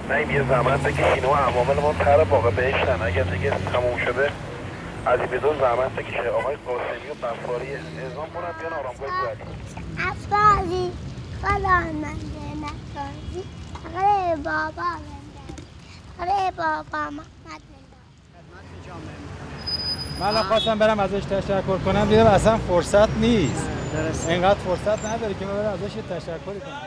نه یه زحمت بکشین و عوامل ما تر باقی بهشتن. اگر دیگه تموم شده از این بدون زحمت بکشه. آقای قاسمی و بفاری اعزام کنن بیان آرامگاه بوعلی. افرازی خدا منده نتازی آره بابا منده آره بابا محمد من الان خواستم برم ازش تشکر کنم دیدم اصلا فرصت نیست. اینقدر فرصت نداره که من برم ازش تشکری کنم.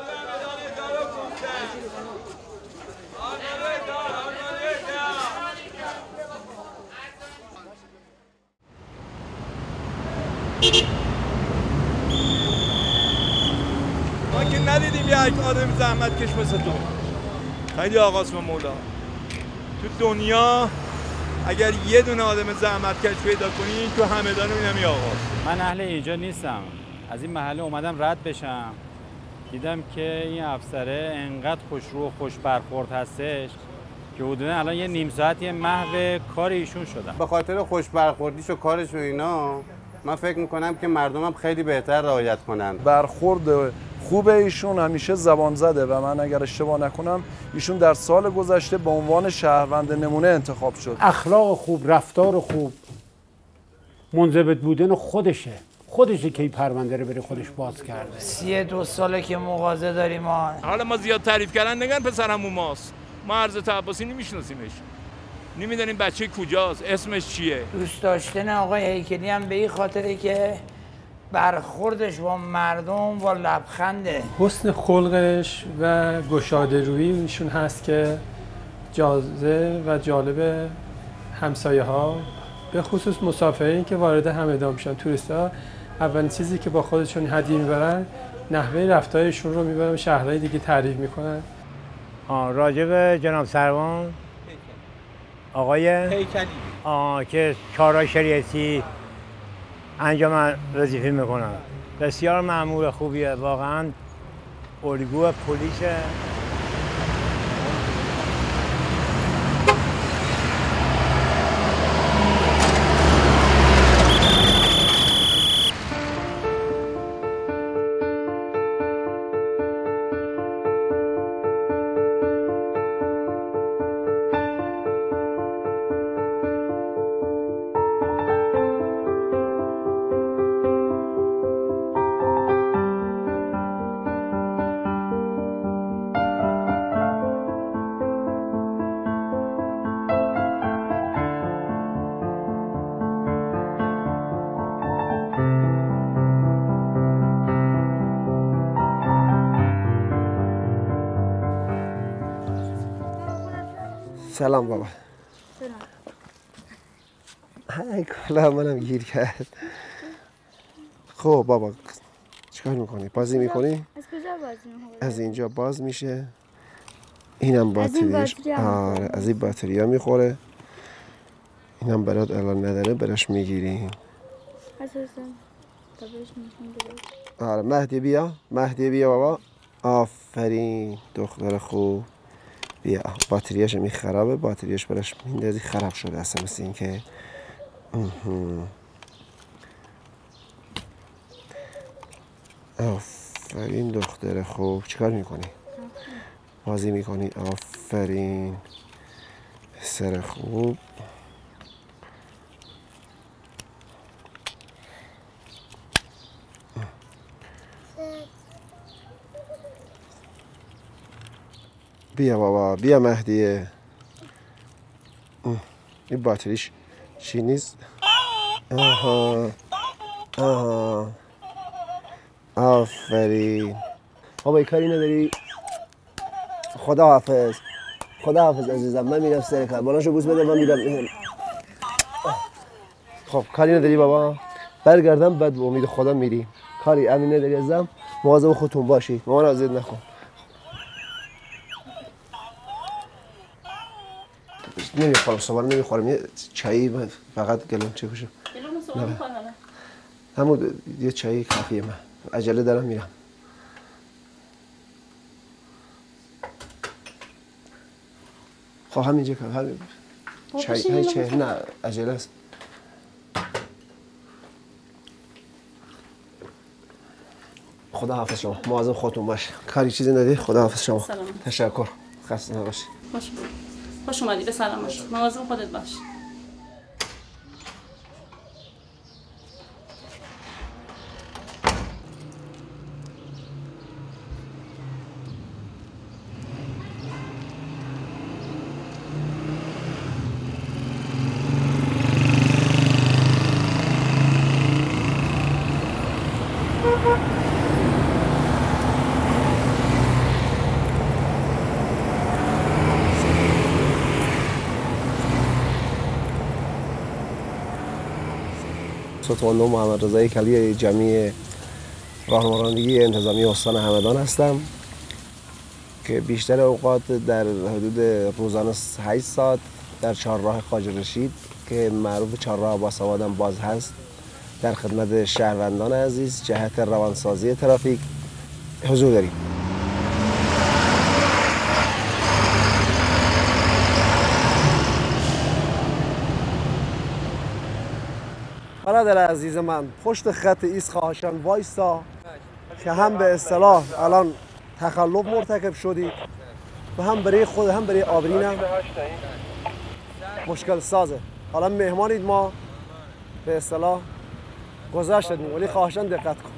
ما که ندیدیم یک آدم زحمت کش مثل تو. خیلی آقاست و مولا. تو دنیا اگر یه دونه آدم زحمت کش پیدا کنی تو همدان اینم آقاست. من اهل اینجا نیستم. از این محله اومدم رد بشم. دیدم که این افسره انقدر خوشرو و خوش برخورد هستش که حدودا الان یه نیم ساعت یه محو کار ایشون شدم. به خاطر خوش برخوردیش و کارش و اینا من فکر میکنم که مردمم خیلی بهتر رعایت کنن. برخورد خوب ایشون همیشه زبان زده و من اگر اشتباه نکنم ایشون در سال گذشته به عنوان شهروند نمونه انتخاب شد. اخلاق خوب، رفتار خوب، منضبط بودن خودشه که این پرونده رو بره خودش باز کرده. 32 ساله که مغازه داریم ما. حالا ما زیاد تعریف کردن نگن پسرمون ماست. ما عرض عباسی نمیشناسیمش. نمیدونیم بچه کجاست، اسمش چیه. دوست داشتن آقای هیکلی هم به این خاطره که برخوردش با مردم با لبخنده. حسن خلقش و گشاده روی ایشون هست که جاذب و جالب همسایه ها به خصوص مسافرین که وارد همدان میشن. توریست‌ها اولین چیزی که با خودشون هدیه میبرن نحوه رفتارشون رو میبرن شهرهای دیگه تعریف میکنن. راجع به جناب سروان آقای هیکلی که کارهای شریعتی انجام وظیفه میکنن. بسیار مأمور خوبیه، واقعا الگو پلیسه. سلام بابا. سلام. ای کلا منم گیر کرد. خب بابا چیکار میکنی؟ بازی میکنی؟ از کجا بازی میکنی؟ از اینجا باز میشه. اینم باتریش. آره از این باتریا میخوره. اینم برات الان نداره براش میگیری. اساسا آره مهدی بیا بابا. آفرین دختر خوب. بیا باتریاش می خرابه، باتریاش براش میندازی خراب شده اصلا مثل این که آفرین دختر خوب. چیکار میکنی؟ بازی میکنی؟ آفرین سر خوب. بیا بابا بیا مهدیه. این باتریش چی نیست؟ آها آفرین. بابا کاری نداری؟ خدا حافظ عزیزم. من میرم سر کار. بالاشو بوس بده من میرم. خب کاری نداری بابا؟ برگردم بعد به امید خدا میری. کاری امین نداری عزیزم. مواظب خودتون باشی. مامان اذیت نکن. نمیخورم صبح نمیخورم. یه چایی فقط گلوم چه بشه. گلوم صبح میخورم. همون یه چایی کافیه. من عجله دارم میرم. خب همینجا کار. همین چای نه عجله است. خدا حافظ شما. مواظب خودتون باش. کاری چیزی نداری؟ خدا حافظ شما. سلام. تشکر. خسته نباشی. باشه. خوش اومدی، به سلام باش. مواظب خودت باش. ستوانو محمد رضا هیکلی جمعی راهنما رانندگی انتظامی استان همدان هستم که بیشتر اوقات در حدود روزانه 8 ساعت در چهارراه خواجه رشید که معروف چهارراه عباس آباد هم باز هست در خدمت شهروندان عزیز جهت روانسازی ترافیک حضور داریم. برادر عزیز من پشت خط ایست خواهشان وایستا که هم به اصطلاح الان تخلف مرتکب شدید و هم برای خود هم برای آبرینم مشکل سازه. حالا مهمانید، ما به اصطلاح گذشت دادیم ولی خواهشان دقت کن.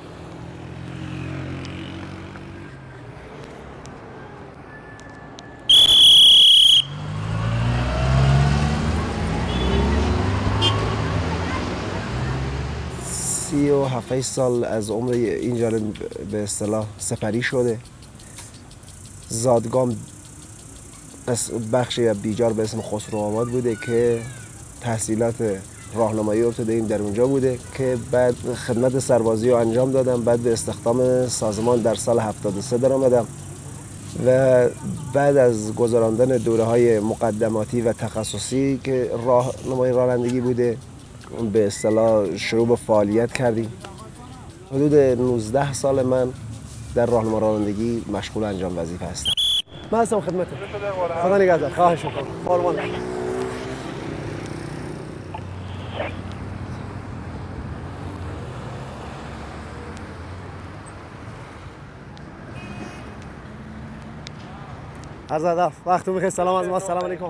و 7 سال از عمر این جانب به اصطلاح سپری شده. زادگام از بخشی بیجار به اسم خسرو آباد بوده که تحصیلات راهنمایی ابتداییم در اونجا بوده که بعد خدمت سربازی رو انجام دادم. بعد به استخدام سازمان در سال 73 در آمدم و بعد از گذراندن دوره‌های مقدماتی و تخصصی که راهنمای رانندگی بوده به اصطلاح شروع به فعالیت کردیم. حدود 19 سال من در راهنما رانندگی مشغول انجام وظیفه هستم. من هستم خدمتت. خدا نگهدار. خواهش می‌کنم. قربان. عرض ادب. وقتتون بخیر. سلام از ما. سلام علیکم.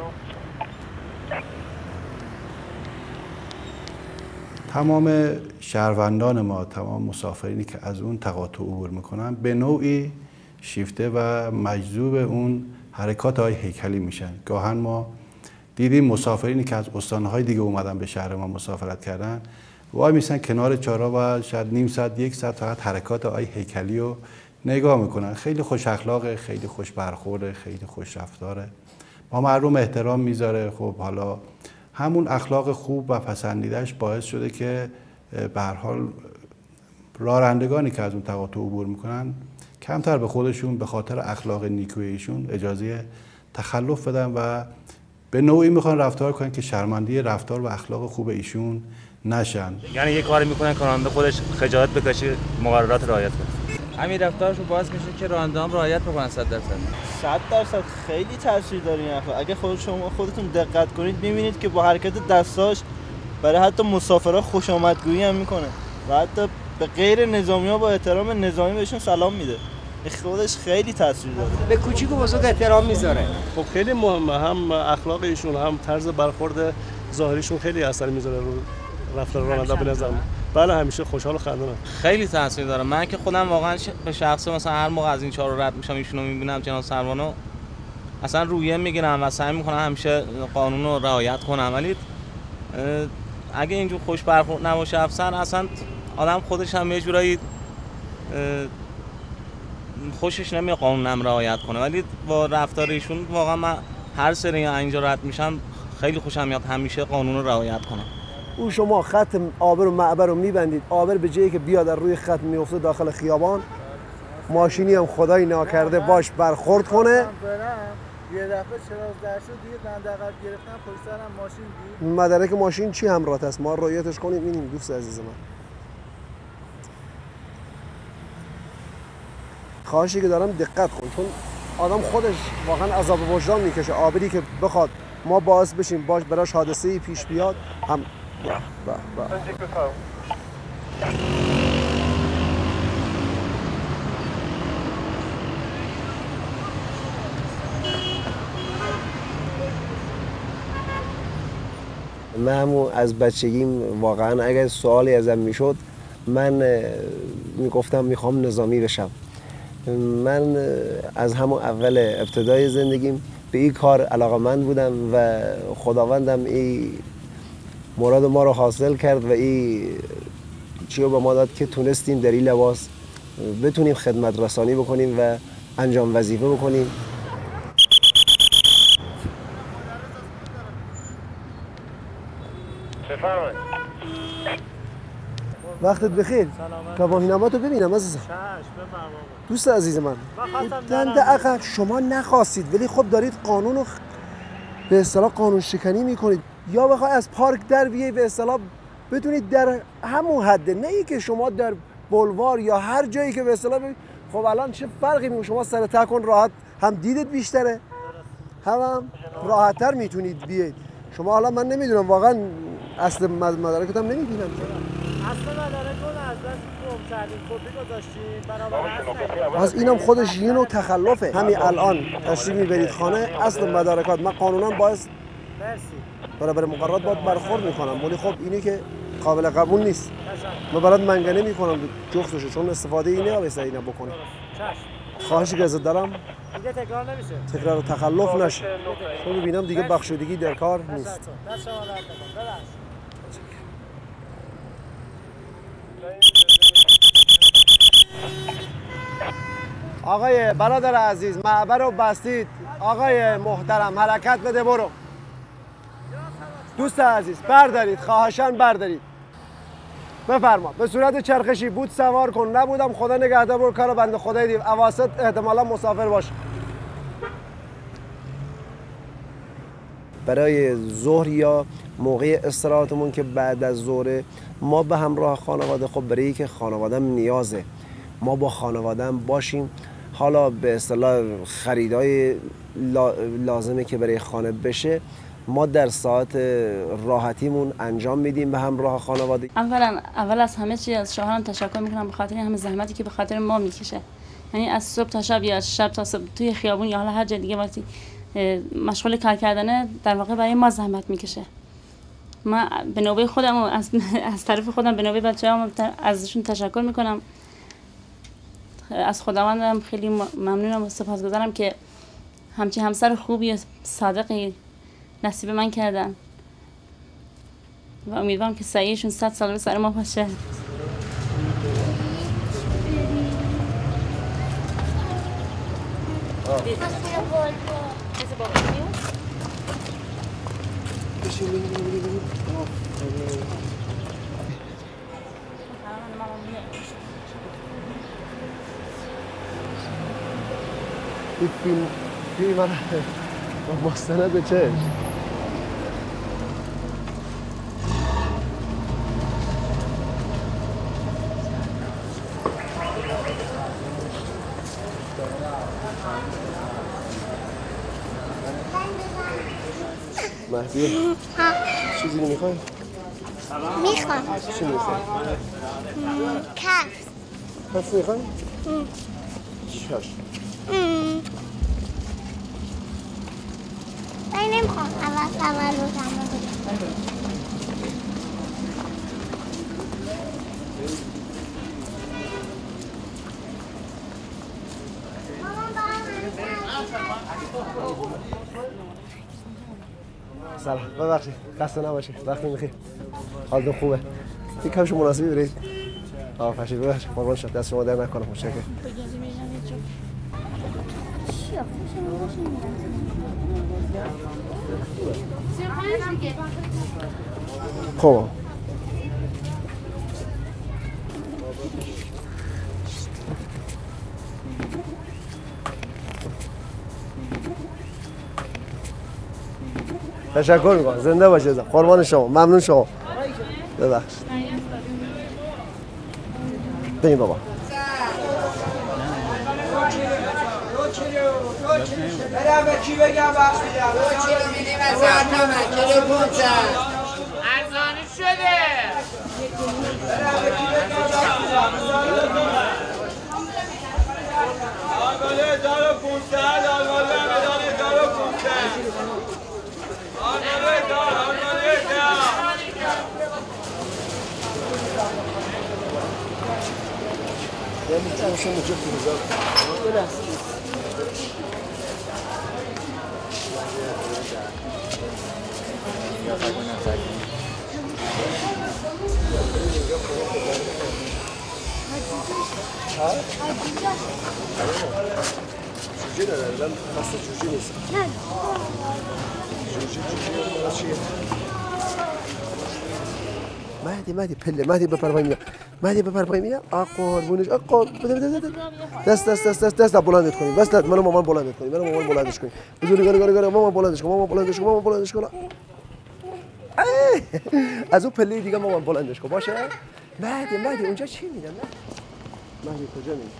تمام شهروندان ما، تمام مسافرینی که از اون تقاطع عبور میکنن به نوعی شیفته و مجذوب اون حرکات های هیکلی میشن. گاهن ما دیدیم مسافرینی که از استانهای دیگه اومدن به شهر ما مسافرت کردن وای میسن کنار چهارراه و شاید نیم ساعت 1 ساعت فقط حرکات های هیکلی رو نگاه میکنن. خیلی خوش اخلاقه، خیلی خوش برخورده، خیلی خوش رفتاره، با مردم احترام میذاره. خب حالا همون اخلاق خوب و پسندیدهش باعث شده که به هر حال رانندگانی که از اون تقاطع عبور میکنن کمتر به خودشون به خاطر اخلاق نیکوی ایشون اجازه تخلف بدن و به نوعی میخوان رفتار کنن که شرمنده رفتار و اخلاق خوب ایشون نشن. یعنی یه کاری میکنن که راننده خودش خجالت بکشه، مقررات رعایت کنه. همین رفتارشون باعث میشه که راننده هم رعایت بکنن 100%. 100% خیلی تاثیر داره این اخلاق. اگه خودتون دقت کنید میبینید که با حرکت دستاش برای حتی مسافرها خوش آمدگویی هم میکنه و حتی به غیر نظامی‌ها با احترام نظامی بهشون سلام میده. خودش خیلی تاثیر داره. به کوچیک و بزرگ احترام میذاره. خب خیلی مهمه، هم اخلاق ایشون هم طرز برخورد ظاهریشون خیلی اثر میذاره رو رفتار راننده به نظر. بله همیشه خوشحال و خندانم. خیلی تاثیر داره. من که خودم واقعا به شخصه مثلا هر موقع از این چهار رد میشم ایشونو میبینم جناب سروانو اصلا رویه میگیرم و سعی میکنم همیشه قانون رو رعایت کنم، ولی اگه اینجور خوش برخورد نباشه افسر اصلا آدم خودش هم یه جورایی خوشش نمیاد قانونم رعایت کنه، ولی با رفتار ایشون واقعا من هر سری اینجا رد میشم خیلی خوشم میاد همیشه قانون رو رعایت کنم. او شما خط آبر و معبر رو میبندید، آبر به جایی که بیاد در روی خط میفته داخل خیابان، ماشینی هم خدای ناکرده باش برخورد کنه، یه دفعه چراغ شد دیگه دندقت گرفتن پشت سرم ماشین دید. مدرک ماشین چی همراهت است؟ ما رعایتش کنیم. اینیم دوست عزیز من. خواهشی که دارم دقت کن، چون آدم خودش واقعا عذاب وجدان میکشه. آبری که بخواد ما باعث بشیم باش براش حادثه‌ای پیش بیاد هم من همون از بچگیم واقعا اگر سوالی ازم میشد من میگفتم میخوام نظامی بشم. من از همون اول ابتدای زندگیم به این کار علاقه‌مند بودم و خداوندم این مراد ما رو حاصل کرد و این چیو به ما داد که تونستیم در این لباس بتونیم خدمت رسانی بکنیم و انجام وظیفه بکنیم. بفرمایید. وقتت بخیر. گواهینامه‌تو ببینم عزیزم. دوست عزیز من. دنده عقب شما نخواستید ولی خب دارید قانون رو به اصطلاح قانون شکنی میکنید. یا بخوای از پارک در بیای به اصطلاح بدونید در همون حده، نه ای که شما در بلوار یا هر جایی که به اصطلاح خب الان چه فرقی میکنه؟ شما سر تکون راحت هم دیدت بیشتره هم راحت‌تر میتونید بیاید. شما حالا من نمیدونم واقعا اصل مدارکتم نمیبینم. اصل مدارکتون از دست گم کردید، کپی گذاشتید. از اینم خودش یه نوع تخلفه. همین الان تشریف میبرید خانه اصل مدارکات من قانونا باعث برای مقررات باید برخورد میکنم، ولی خب اینی که قابل قبول نیست. من برات منگنه میکنم جفتشو، چون استفاده اینه و اینا بکنه. خواهشی که ازت دارم دیگه تکرار نمیشه. تکرار و تخلف نشه. چون میبینم دیگه بخشودگی در کار نیست. آقای برادر عزیز معبر رو بستید. آقای محترم حرکت بده برو. دوست عزیز بردارید، خواهشاً بردارید. بفرما. به صورت چرخشی بود سوار کن. نبودم خدا نگهدار برو کارو بنده خدای دید. اواسط احتمالا مسافر باش. برای ظهر یا موقع استراحتمون که بعد از ظهر ما به همراه خانواده، خب برای که خانواده‌م نیازه ما با خانواده‌م باشیم. حالا به اصطلاح خریدای لازمه که برای خانه بشه ما در ساعت راحتیمون انجام میدیم به همراه خانواده. اول از همه چیز از شوهرم تشکر میکنم به خاطر همه زحمتی که به خاطر ما میکشه. یعنی از صبح تا شب یا شب تا صبح توی خیابون یا حالا هر جای دیگه وقتی مشغول کار کردنه در واقع برای ما زحمت میکشه. من به نوبه خودم از طرف خودم به نوبه بچه‌ام ازشون تشکر میکنم. از خداوندم خیلی ممنونم و سپاسگزارم که همچین همسر خوبی و صادقی نصیب من کردن و امیدوارم که سعیشون 100 سال به سر ما باشه. این فیلم من با مستند به چشم مهدی چیزی میخوای؟ میخوام. چی میخوای؟ کفش میخوای؟ چشم. من نمیخوام اول رو زمان بگم. سلام ببخشید خسته نباشید وقتی میخیر حالتون خوبه این کفش مناسبی برید فرشید ببخشید قربان شد دست شما در نکنم متشکرم خب تشکر میکنم زنده باشید قربان شما ممنون شما ببخشید بگیم بابا برم به کی بگم وقتی ارزانی شده برم به کی بگم آنگاله دار 500 آنگاله مدان دار 500 آنگاله دار جوجه نداره من قصد جوجه نیست جوجه مهدی پله مهدی بپر پایین میاد مهدی بپر پایین میاد قربونش بده دست بلندت کنیم بس منو مامان بلندت کنیم منو مامان بلندش کنیم بدون مامان بلندش کن از اون پله دیگه مامان بلندش کن باشه مهدی اونجا چی میدن مهدی کجا میدن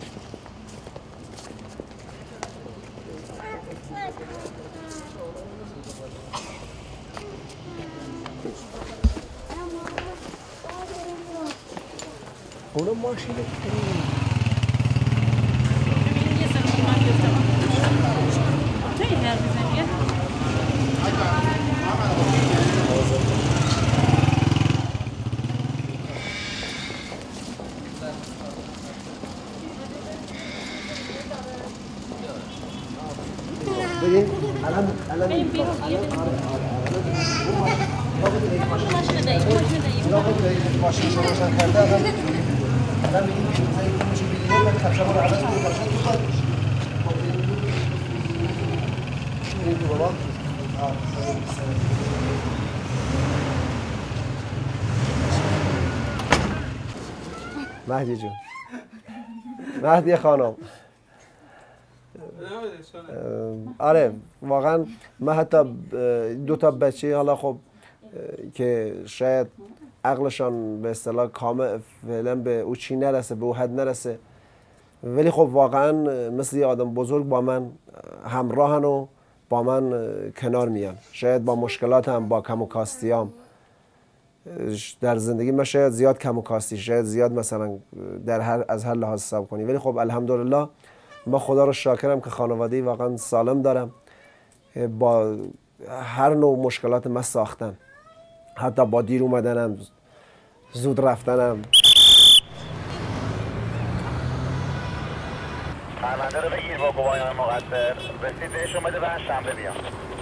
اونو ماشینه ببین الان ماشین شما روشن کرده الان میگیم که زایی که میشه بگیریم من کفشم رو عوض کنیم ماشین تو خواهد میشه این تو بابا مهدی جون مهدی خانم آره واقعا من حتی دو تا بچه حالا خب که شاید عقلشان به اصطلاح کامل فعلا به او چی نرسه به او حد نرسه ولی خب واقعا مثل یه آدم بزرگ با من همراهن و با من کنار میان شاید با مشکلاتم با کم و کاستیام در زندگی من شاید زیاد کم و کاستی شاید زیاد مثلا از هر لحاظ حساب کنی ولی خب الحمدلله من خدا رو شاکرم که خانواده‌ای واقعا سالم دارم با هر نوع مشکلات من ساختن حتی با دیر اومدنم زود رفتنم پرونده رو بگیر با گواهیان مقدر رسید بهش اومده و شنبه بیان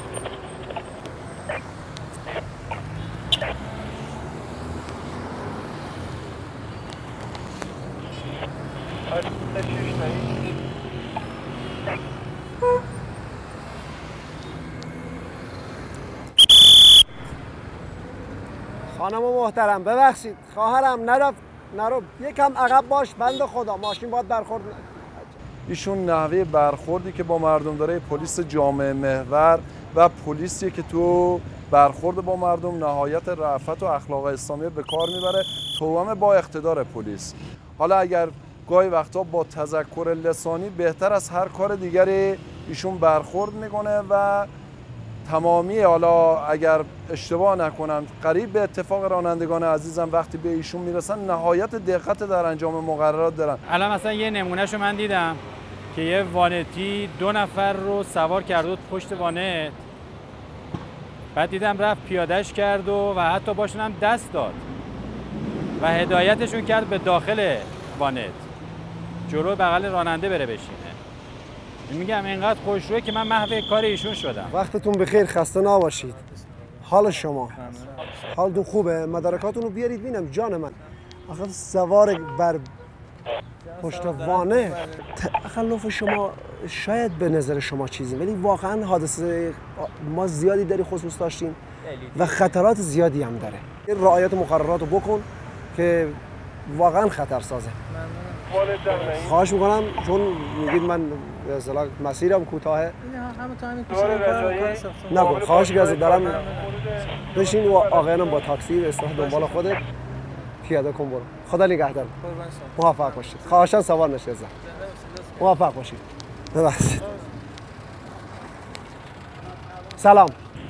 خانم محترم ببخشید خواهرم نرو یکم عقب باش بند خدا ماشین باید برخورد ایشون نحوه برخوردی که با مردم داره پلیس جامعه محور و پلیسی که تو برخورد با مردم نهایت رأفت و اخلاق اسلامی به کار میبره توأم با اقتدار پلیس حالا اگر گاهی وقتا با تذکر لسانی بهتر از هر کار دیگری ایشون برخورد میکنه و تمامی حالا اگر اشتباه نکنم قریب به اتفاق رانندگان عزیزم وقتی به ایشون میرسن نهایت دقت در انجام مقررات دارن الان مثلا یه نمونهشو من دیدم که یه وانتی 2 نفر رو سوار کرد بود پشت وانت بعد دیدم رفت پیادهش کرد و حتی باشون هم دست داد و هدایتشون کرد به داخل وانت جلو بغل راننده بره بشینه میگم اینقدر خوشروه که من محو کار ایشون شدم وقتتون بخیر خسته نباشید حال شما حالتون خوبه مدارکاتون رو بیارید ببینم جان من آخه سوار بر پشت وانه تخلف شما شاید به نظر شما چیزی ولی واقعا حادثه ما زیادی داری خصوص داشتیم و خطرات زیادی هم داره رعایت مقررات رو بکن که واقعا خطرسازه خواهش میکنم چون میگید من اصلا مسیرم کوتاهه نکن خواهش که دارم بشین و آقایانم با تاکسی اصلاح دنبال خودت پیاده کن برو خدا نگهدار موفق باشید خواهشاً سوار نشید موفق باشید ببخشید سلام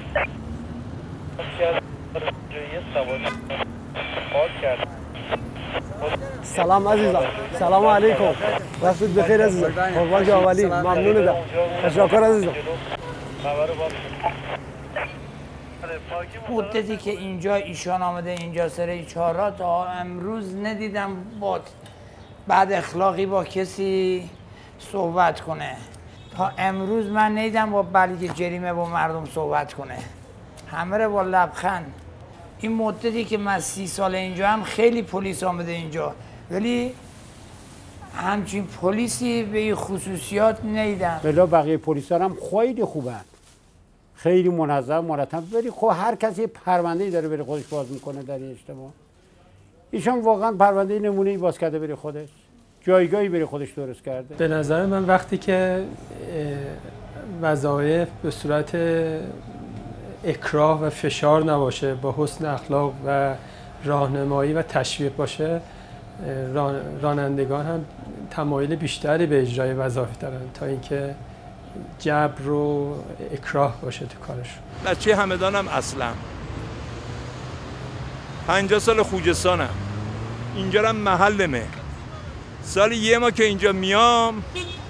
سلام عزیزم سلام علیکم وقتت بخیر عزیزم قربان جاولی ممنونم تشکر عزیزم مدتی که اینجا ایشان آمده اینجا سر چهارراه تا امروز ندیدم باد بعد اخلاقی با کسی صحبت کنه. تا امروز من نیدم با بلگ جریمه با مردم صحبت کنه، همه رو با لبخند. این مدتی که من 30 سال اینجا هم خیلی پلیس آمده اینجا، ولی همچین پلیسی به این خصوصیات نیدم. بلا بقیه پلیسا هم خیلی خوبن، خیلی منظم مرتب. ولی خب هر کسی پرونده‌ای داره بره خودش باز میکنه در این اجتماع. ایشان واقعا پرونده نمونه‌ای باز کرده بره خودش، جایگاهی بره خودش درست کرده. به نظر من وقتی که وظایف به صورت اکراه و فشار نباشه، با حسن اخلاق و راهنمایی و تشویق باشه، رانندگان هم تمایل بیشتری به اجرای وظایف دارن تا اینکه جبر و اکراه باشه تو کارشون. بچه همدانم اصلا 50 سال خوجستانم، اینجا هم محلمه. سال یه ما که اینجا میام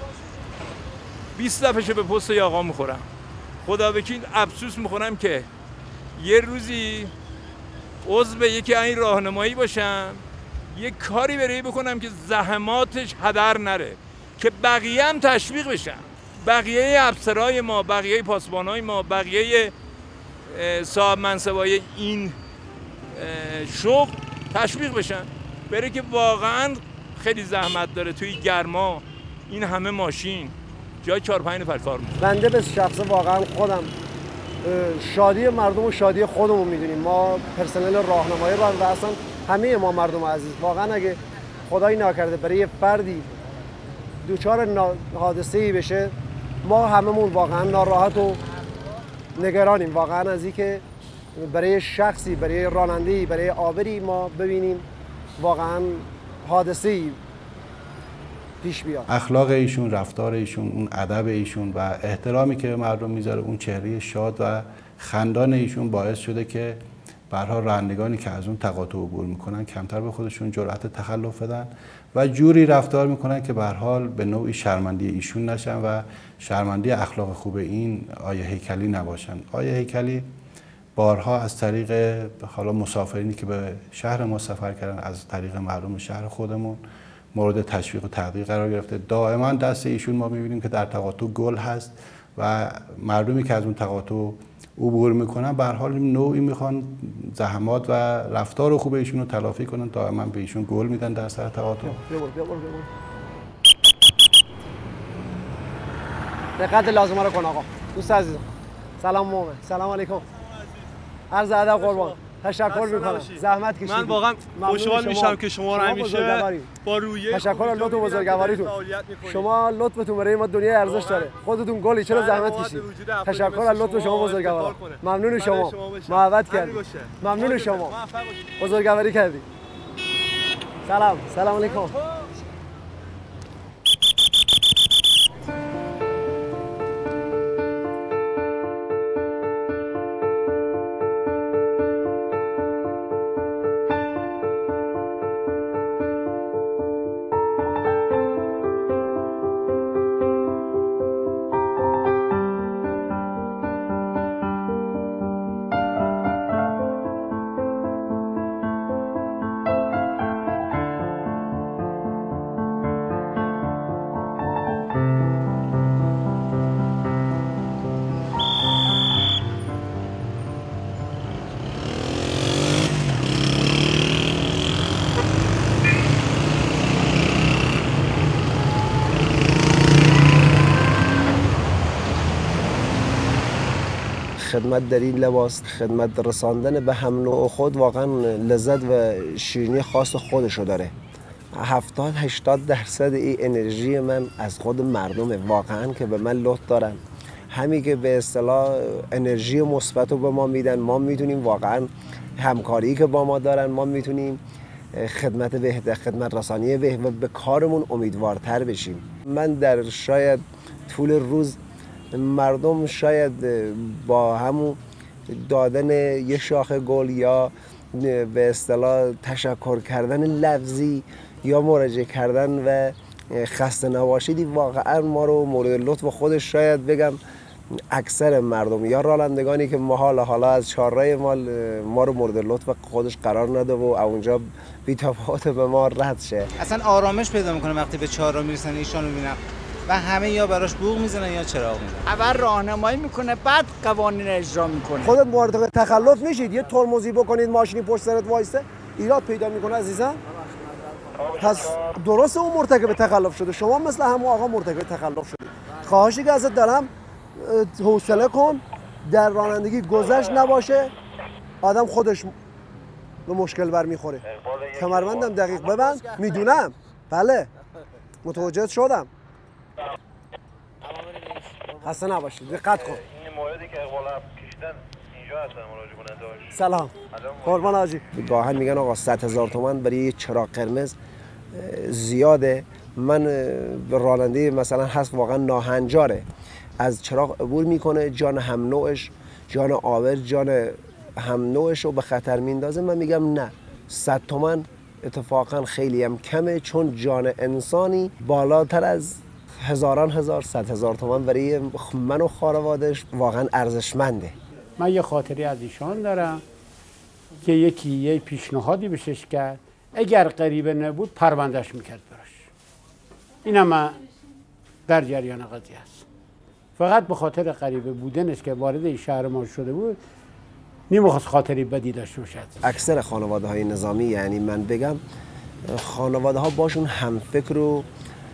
20 دفعه به پست آقا میخورم. خدا وکیل افسوس میخورم که یه روزی عضو یکی این راهنمایی باشم، یه کاری برای بکنم که زحماتش هدر نره، که بقیه هم تشویق بشن، بقیه افسرهای ما، بقیه پاسبانهای ما، بقیه صاحب منصبای این شغل تشویق بشن، بره که واقعا خیلی زحمت داره توی گرما این همه ماشین جای 4-5 نفر کار میکنه. بنده به شخص واقعا خودم شادی مردم و شادی خودمون میدونیم. ما پرسنل راهنمایی رو و اصلا همه ما مردم عزیز، واقعا اگه خدایی نکرده برای یه فردی دوچار حادثه‌ای بشه، ما هممون واقعا ناراحت و نگرانیم واقعا از اینکه برای شخصی، برای راننده‌ای، برای عابری ما ببینیم واقعا حادثه‌ای پیش بیاد. اخلاق ایشون، رفتار ایشون، اون ادب ایشون و احترامی که به مردم میذاره، اون چهره شاد و خندان ایشون باعث شده که به هر حال رانندگانی که از اون تقاطع عبور میکنن کمتر به خودشون جرأت تخلف بدن و جوری رفتار میکنن که به هر حال به نوعی شرمنده ایشون نشن و شرمنده اخلاق خوب این آیه هیکلی نباشن. آیه هیکلی بارها از طریق حالا مسافرینی که به شهر ما سفر کردن، از طریق مردم شهر خودمون مورد تشویق و تقدیر قرار گرفته. دائما دست ایشون ما میبینیم که در تقاطع گل هست و مردمی که از اون تقاطع عبور میکنن به هر حال نوعی میخوان زحمات و رفتار خوب ایشون رو تلافی کنن، دائما به ایشون گل میدن در سر تقاطع. دقت لازمه رو کن آقا. دوست عزیزم سلام مومن، سلام علیکم، عرض ادب قربان، تشکر میکنم، زحمت کشیدید. من واقعا خوشحال میشم که شما رو همیشه با رویه تشکر از لطف و بزرگواریتون. شما لطفتون برای ما دنیای ارزش داره. خودتون گلی، چرا زحمت کشید. تشکر از لطف شما بزرگوار. ممنون شما، محبت کردید. ممنون شما، بزرگواری کردید. سلام علیکم. خدمت در این لباس، خدمت رساندن به هم نوع خود واقعا لذت و شیرینی خاص خودشو داره. 70-80% این انرژی من از خود مردمه واقعا که به من لطف دارن، همین که به اصطلاح انرژی مثبت رو به ما میدن. ما میتونیم واقعا همکاری که با ما دارن، ما میتونیم خدمت بهتر، خدمت رسانی بهتر و به کارمون امیدوارتر بشیم. من در شاید طول روز مردم شاید با همون دادن یه شاخه گل یا به اصطلاح تشکر کردن لفظی یا مراجعه کردن و خسته نباشیدی واقعا ما رو مورد لطف خودش شاید بگم اکثر مردم یا رانندگانی که حالا از چهارراه ما رو مورد لطف خودش قرار نده و اونجا بی‌تفاوت به ما رد شه. اصلا آرامش پیدا میکنه وقتی به چهارراه میرسن ایشانو میبینن و همه یا براش بوق میزنن یا چراغ میزنن. اول راهنمایی میکنه بعد قوانین اجرا میکنه. خودت مورد تخلف میشید، یه ترمزی بکنید ماشینی پشت سرت وایسته ایراد پیدا میکنه عزیزم. پس درست اون مرتکب تخلف شده، شما مثل همون آقا مرتکب تخلف شدید. خواهشی که ازت دارم حوصله کن، در رانندگی گذشت نباشه، آدم خودش به مشکل برمیخوره. کمربندم دقیق ببند. میدونم، بله متوجه شدم. خسته نباشید، دقت کن. این موردی که اقبال کشیدن اینجا هستن مراجعه کننده. سلام قربان حاجی. گاهن میگن آقا 100,000 تومان برای یه چراغ قرمز زیاده. من راننده مثلا هست واقعا ناهنجاره، از چراغ عبور میکنه، جان هم نوعش، جان آور، جان هم نوعش رو به خطر میندازه. من میگم نه، 100 تومان اتفاقا خیلی هم کمه، چون جان انسانی بالاتر از هزاران هزار 100,000 تومان برای من و خانواده‌اش واقعا ارزشمنده. من یه خاطری از ایشان دارم که یکی یه پیشنهادی بهش کرد، اگر غریبه نبود پروندهش میکرد براش. اینم من در جریان قضیه است. فقط به خاطر غریبه بودنش که وارد این شهر ما شده بود نمیخواست خاطری بدی داشته باشد. اکثر خانواده های نظامی، یعنی من بگم خانواده ها باشون هم فکر و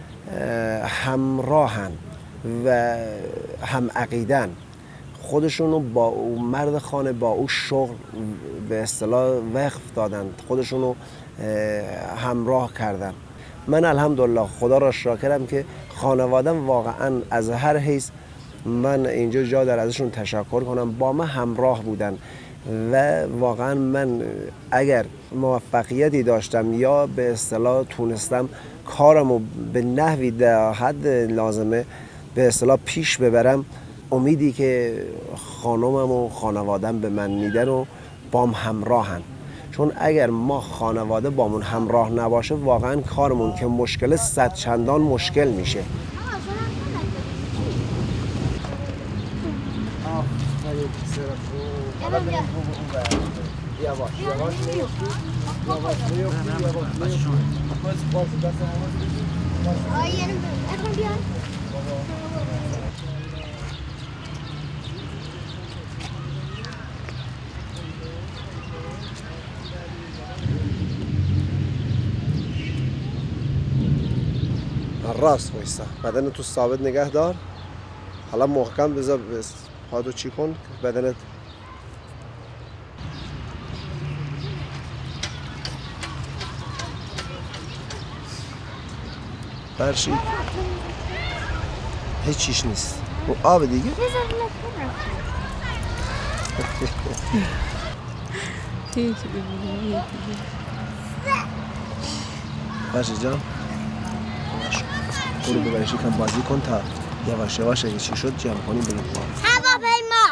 همراهن و هم عقیدن، خودشونو با او مرد خانه، با او شغل به اصطلاح وقف دادن، خودشونو همراه کردن. من الحمدلله خدا را شاکرم که خانوادم واقعا از هر حیث من اینجا جا در ازشون تشکر کنم، با من همراه بودن و واقعا من اگر موفقیتی داشتم یا به اصطلاح تونستم کارمو به نحوی در حد لازمه به اصطلاح پیش ببرم، امیدی که خانمم و خانوادم به من میدن و بام همراهن. چون اگر ما خانواده بامون همراه نباشه واقعا کارمون که مشکل 100 چندان مشکل میشه. راست وایسا، بدن تو ثابت نگه دار، حالا محکم بذار پادو چی کن بدنت برشی هیچ چیش نیست. اون آب دیگه برشی جان برو ببرش یکم بازی کن تا یواش یواش اگه چی شد جمع کنیم بریم با هواپیما.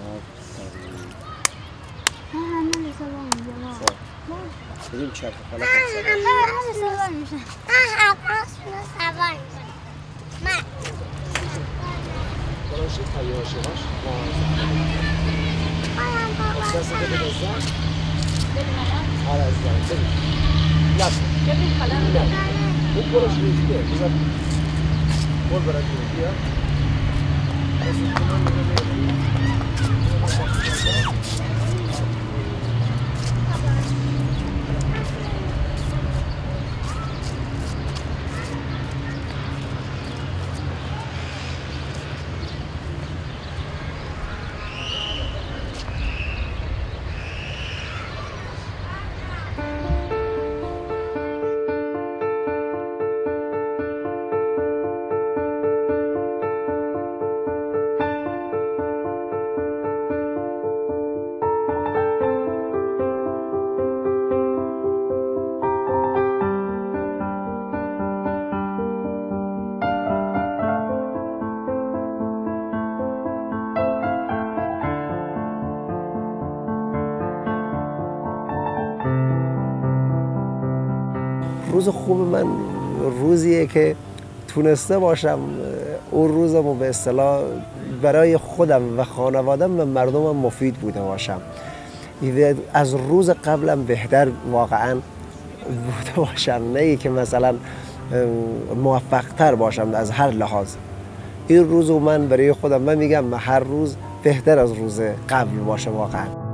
بریم چرخ فلک سوار میشن. سوار میشن. من براشی تا یواش یواش دست بده بزن آره از دارم بریم لست اون برش ریخته بزن بول برای بیا روز خوب من روزیه که تونسته باشم اون روزمو به اصطلاح برای خودم و خانوادم و مردمم مفید بوده باشم. از روز قبلم بهتر واقعا بوده باشم، نه که مثلا موفق تر باشم از هر لحاظ. این روزو من برای خودم من میگم هر روز بهتر از روز قبل باشه واقعا.